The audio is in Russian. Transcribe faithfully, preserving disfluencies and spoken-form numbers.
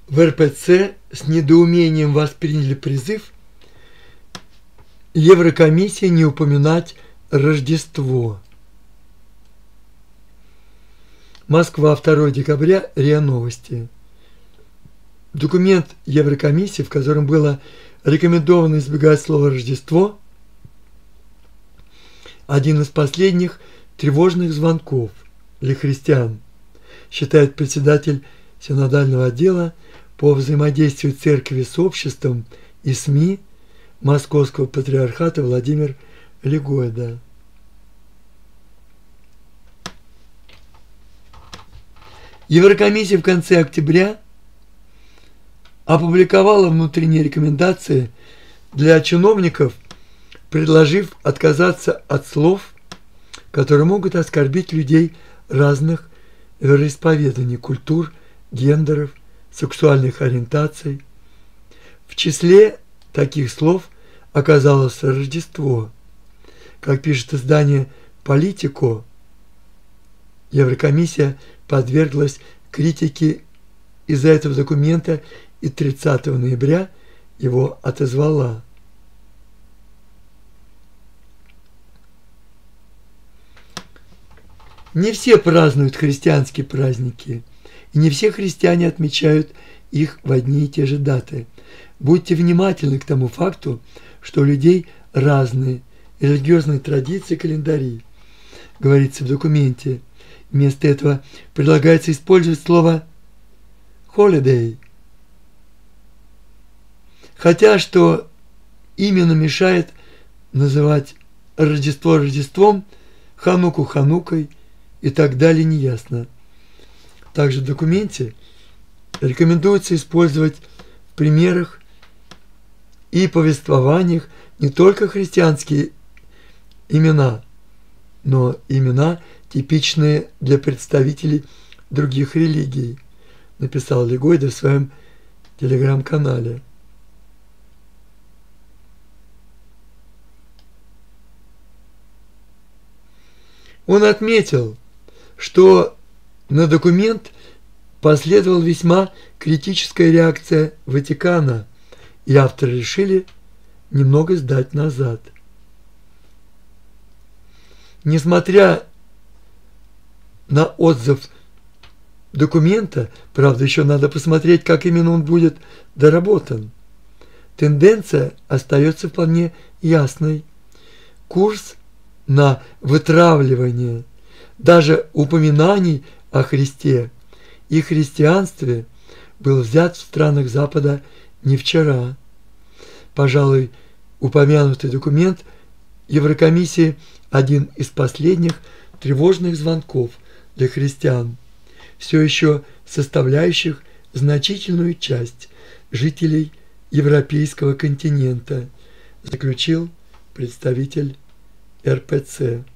В эр пэ цэ с недоумением восприняли призыв Еврокомиссии не упоминать Рождество. Москва, второе декабря, РИА Новости. Документ Еврокомиссии, в котором было рекомендовано избегать слова «Рождество», один из последних тревожных звонков для христиан, считает председатель синодального отдела по взаимодействию церкви с обществом и СМИ Московского патриархата Владимир Легойда. Еврокомиссия в конце октября опубликовала внутренние рекомендации для чиновников, предложив отказаться от слов, которые могут оскорбить людей разных вероисповеданий, культур, гендеров, сексуальных ориентаций. В числе таких слов оказалось Рождество. Как пишет издание «Политико», Еврокомиссия подверглась критике из-за этого документа и тридцатого ноября его отозвала. Не все празднуют христианские праздники, и не все христиане отмечают их в одни и те же даты. Будьте внимательны к тому факту, что у людей разные религиозные традиции и календари, говорится в документе. Вместо этого предлагается использовать слово holiday. Хотя что именно мешает называть Рождество Рождеством, Хануку Ханукой и так далее, неясно. Также в документе рекомендуется использовать в примерах и повествованиях не только христианские имена, но имена, типичные для представителей других религий, написал Легойда в своем телеграм-канале. Он отметил, что на документ последовала весьма критическая реакция Ватикана, и авторы решили немного сдать назад. Несмотря на отзыв документа, правда, еще надо посмотреть, как именно он будет доработан, тенденция остается вполне ясной. Курс на вытравливание даже упоминаний о Христе и христианстве был взят в странах Запада не вчера. Пожалуй, упомянутый документ Еврокомиссии один из последних тревожных звонков для христиан, все еще составляющих значительную часть жителей европейского континента, заключил представитель эр пэ цэ.